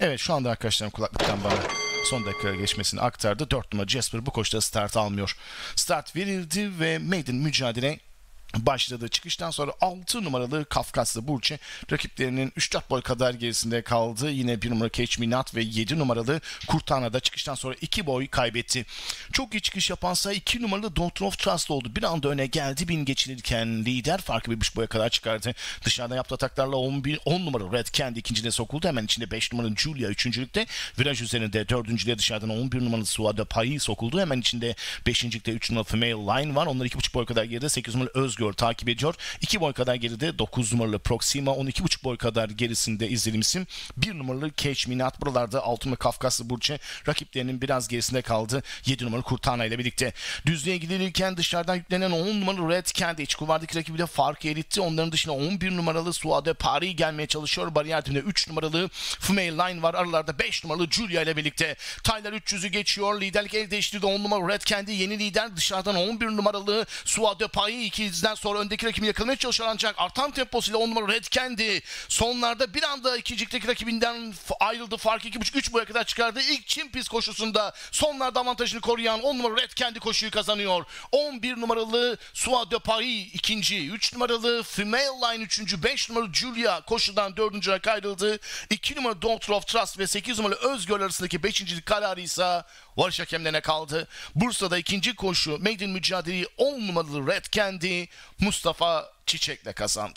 Evet, şu anda arkadaşlarım kulaklıktan bana son dakika geçmesini aktardı. 4 numara Jasper bu koşuda start almıyor. Start verildi ve maiden mücadele başladı. Çıkıştan sonra 6 numaralı Kafkaslı Burçe rakiplerinin 3-4 boy kadar gerisinde kaldı. Yine 1 numara Catch Me Not ve 7 numaralı Kurtana da çıkıştan sonra 2 boy kaybetti. Çok iyi çıkış yapansa 2 numaralı Daughter of Trust oldu. Bir anda öne geldi. 1000 geçilirken lider farkı 1,5 boya kadar çıkardı. Dışarıdan yaptığı ataklarla 10 numaralı Red Candy ikinciliğe sokuldu. Hemen içinde 5 numaralı Julia üçüncülükte. Viraj üzerinde dördüncülüğe dışarıdan 11 numaralı Suada Pai sokuldu. Hemen içinde 5.likte 3 numaralı Female Line var. Onlar 2,5 boy kadar geride. 8 numaralı Özgür takip ediyor. 2 boy kadar geride 9 numaralı Proxima, 12,5 boy kadar gerisinde izlediğim isim 1 numaralı Catch Me Not. Buralarda 6 numaralı Kafkaslı Burçe rakiplerinin biraz gerisinde kaldı. 7 numaralı Kurtana ile birlikte. Düzlüğe gidilirken dışarıdan yüklenen 10 numaralı Red Candy iç kulvardaki rakibiyle farkı eritti. Onların dışında 11 numaralı Suade Paris gelmeye çalışıyor. Bariyer dibinde 3 numaralı Female Line var. Aralarda 5 numaralı Julia ile birlikte. Tyler 300'ü geçiyor. Liderlik el değiştirdi. 10 numaralı Red Candy yeni lider. Dışarıdan 11 numaralı Suade Paris 2 izden sonra öndeki rakibini yakalamaya çalışıyor ancak artan temposuyla 10 numaralı Red Candy sonlarda bir anda ikincikteki rakibinden ayrıldı. Farkı 2,5-3 boya kadar çıkardı. İlk Çin pist koşusunda sonlarda avantajını koruyan 10 numaralı Red Candy koşuyu kazanıyor. 11 numaralı Suade de Paris ikinci, 3 numaralı Female Line üçüncü, 5 numaralı Julia koşudan dördüncüye ayrıldı. 2 numaralı Daughter of Trust ve 8 numaralı Özgür arasındaki 5. kararı ise varış hakemlerine kaldı. Bursa'da ikinci koşu maiden mücadeleyi 10 numaralı Red Candy Mustafa Çiçek'le kazandı.